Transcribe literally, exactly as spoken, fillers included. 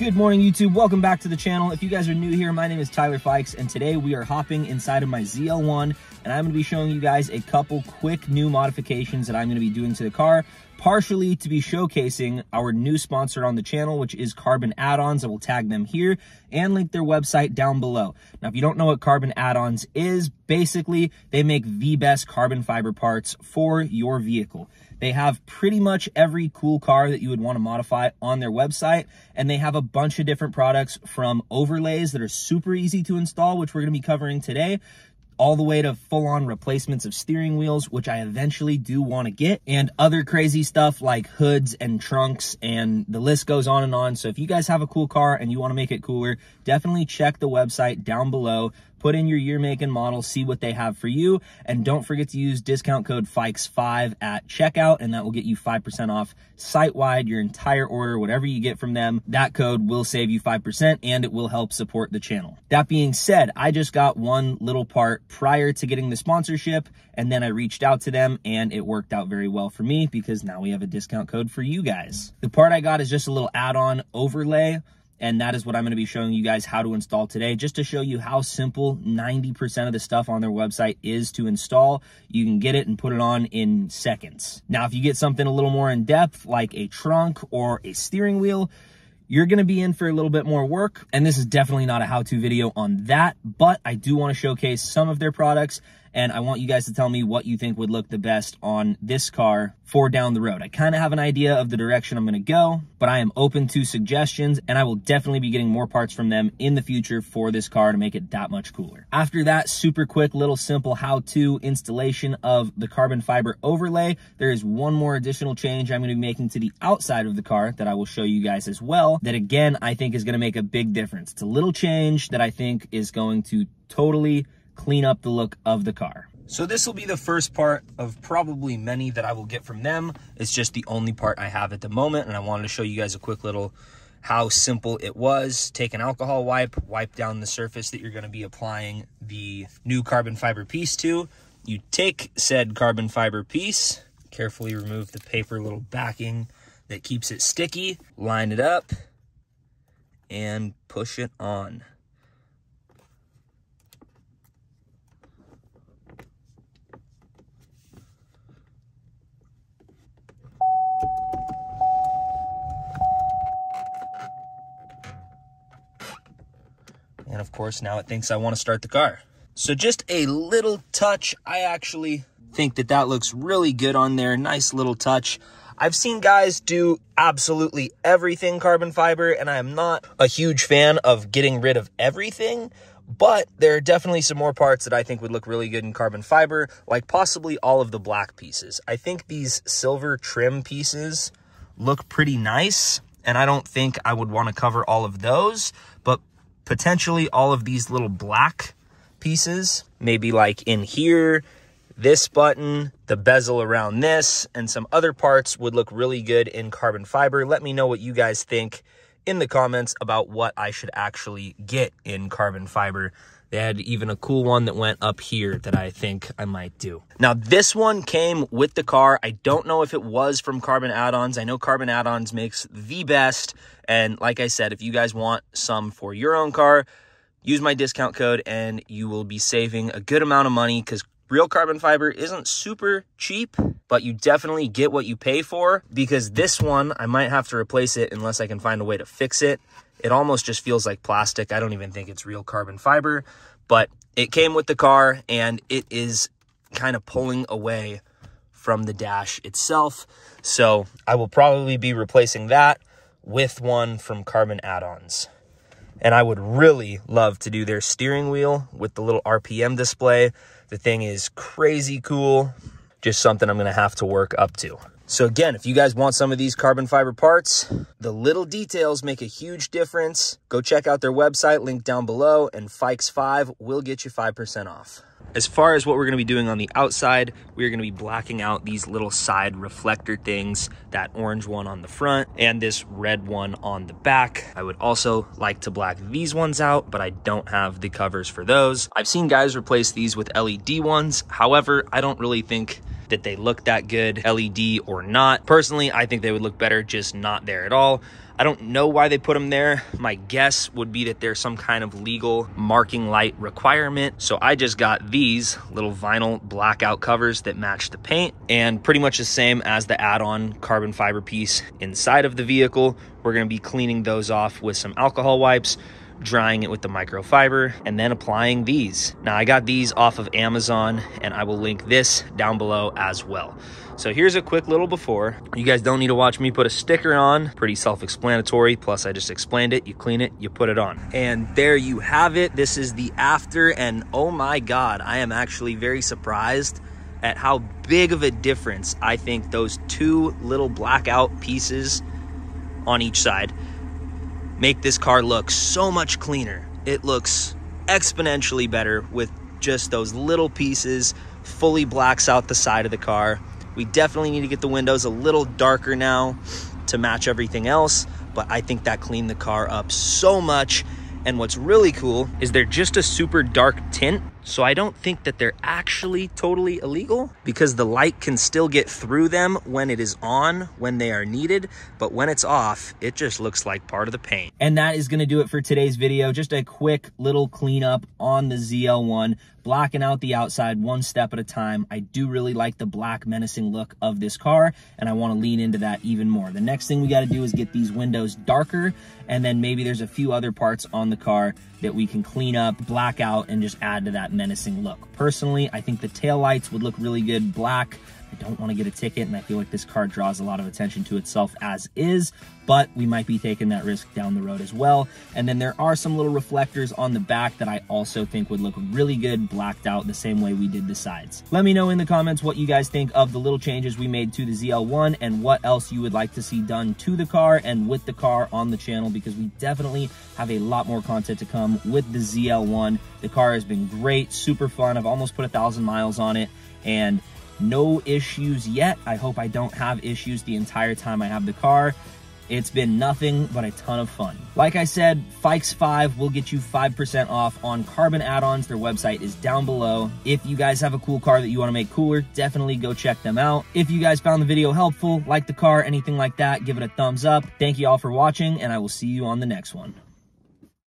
Good morning, YouTube. Welcome back to the channel. If you guys are new here, my name is Tyler Fikes, and today we are hopping inside of my Z L one, and I'm going to be showing you guys a couple quick new modifications that I'm going to be doing to the car, partially to be showcasing our new sponsor on the channel, which is Carbon Add-ons. I will tag them here and link their website down below. Now, if you don't know what Carbon Add-ons is, basically, they make the best carbon fiber parts for your vehicle. They have pretty much every cool car that you would want to modify on their website, and they have a bunch of different products from overlays that are super easy to install, which we're going to be covering today, all the way to full-on replacements of steering wheels, which I eventually do want to get, and other crazy stuff like hoods and trunks, and the list goes on and on. So if you guys have a cool car and you want to make it cooler, definitely check the website down below. Put in your year, make, and model, see what they have for you, and don't forget to use discount code Fikes five at checkout, and that will get you five percent off site-wide, your entire order, whatever you get from them. That code will save you five percent, and it will help support the channel. That being said, I just got one little part prior to getting the sponsorship, and then I reached out to them, and it worked out very well for me because now we have a discount code for you guys. The part I got is just a little add-on overlay, and that is what I'm going to be showing you guys how to install today, just to show you how simple ninety percent of the stuff on their website is to install. You can get it and put it on in seconds. Now, if you get something a little more in depth, like a trunk or a steering wheel, you're going to be in for a little bit more work. And this is definitely not a how-to video on that, but I do want to showcase some of their products, and I want you guys to tell me what you think would look the best on this car for down the road. I kind of have an idea of the direction I'm going to go, but I am open to suggestions, and I will definitely be getting more parts from them in the future for this car to make it that much cooler. After that super quick little simple how-to installation of the carbon fiber overlay, there is one more additional change I'm going to be making to the outside of the car that I will show you guys as well, that again I think is going to make a big difference. It's a little change that I think is going to totally clean up the look of the car. So this will be the first part of probably many that I will get from them. It's just the only part I have at the moment, and I wanted to show you guys a quick little how simple it was. Take an alcohol wipe, wipe down the surface that you're going to be applying the new carbon fiber piece to. You take said carbon fiber piece, carefully remove the paper little backing that keeps it sticky, line it up, and push it on. And of course, now it thinks I want to start the car. So just a little touch. I actually think that that looks really good on there. Nice little touch. I've seen guys do absolutely everything carbon fiber, and I am not a huge fan of getting rid of everything, but there are definitely some more parts that I think would look really good in carbon fiber, like possibly all of the black pieces. I think these silver trim pieces look pretty nice, and I don't think I would want to cover all of those, but potentially all of these little black pieces, maybe like in here, this button, the bezel around this, and some other parts would look really good in carbon fiber. Let me know what you guys think in the comments about what I should actually get in carbon fiber. They had even a cool one that went up here that I think I might do. Now, this one came with the car. I don't know if it was from Carbon Add-ons. I know Carbon Add-ons makes the best. And like I said, if you guys want some for your own car, use my discount code and you will be saving a good amount of money, because real carbon fiber isn't super cheap, but you definitely get what you pay for, because this one, I might have to replace it unless I can find a way to fix it. It almost just feels like plastic. I don't even think it's real carbon fiber, but it came with the car and it is kind of pulling away from the dash itself. So I will probably be replacing that with one from Carbon Add-ons. And I would really love to do their steering wheel with the little R P M display. The thing is crazy cool. Just something I'm going to have to work up to. So again, if you guys want some of these carbon fiber parts, the little details make a huge difference. Go check out their website, link down below, and Fikes five will get you five percent off. As far as what we're going to be doing on the outside, we're going to be blacking out these little side reflector things, that orange one on the front and this red one on the back. I would also like to black these ones out, but I don't have the covers for those. I've seen guys replace these with L E D ones. However, I don't really think that they look that good, L E D or not. Personally, I think they would look better just not there at all. I don't know why they put them there. My guess would be that there's some kind of legal marking light requirement. So I just got these little vinyl blackout covers that match the paint, and pretty much the same as the add-on carbon fiber piece inside of the vehicle. We're gonna be cleaning those off with some alcohol wipes, drying it with the microfiber, and then applying these. Now I got these off of Amazon, and I will link this down below as well. So here's a quick little before. You guys don't need to watch me put a sticker on. Pretty self-explanatory. Plus I just explained it. You clean it, you put it on. And there you have it. This is the after, and oh my God, I am actually very surprised at how big of a difference I think those two little blackout pieces on each side make this car look so much cleaner. It looks exponentially better with just those little pieces. Fully blacks out the side of the car. We definitely need to get the windows a little darker now to match everything else, but I think that cleaned the car up so much. And what's really cool is they're just a super dark tint, so I don't think that they're actually totally illegal, because the light can still get through them when it is on, when they are needed, but when it's off, it just looks like part of the paint. And that is gonna do it for today's video. Just a quick little cleanup on the Z L one, blacking out the outside one step at a time. I do really like the black menacing look of this car, and I wanna lean into that even more. The next thing we gotta do is get these windows darker, and then maybe there's a few other parts on the car that we can clean up, black out, and just add to that menacing look. Personally, I think the taillights would look really good black. I don't want to get a ticket, and I feel like this car draws a lot of attention to itself as is, but we might be taking that risk down the road as well. And then there are some little reflectors on the back that I also think would look really good blacked out the same way we did the sides. Let me know in the comments what you guys think of the little changes we made to the Z L one and what else you would like to see done to the car and with the car on the channel, because we definitely have a lot more content to come with the Z L one. The car has been great, super fun. I've almost put a thousand miles on it, and no issues yet. I hope I don't have issues the entire time I have the car. It's been nothing but a ton of fun. Like I said, Fikes five will get you five percent off on Carbon add-ons. Their website is down below. If you guys have a cool car that you want to make cooler, definitely go check them out. If you guys found the video helpful, like the car, anything like that, give it a thumbs up. Thank you all for watching, and I will see you on the next one.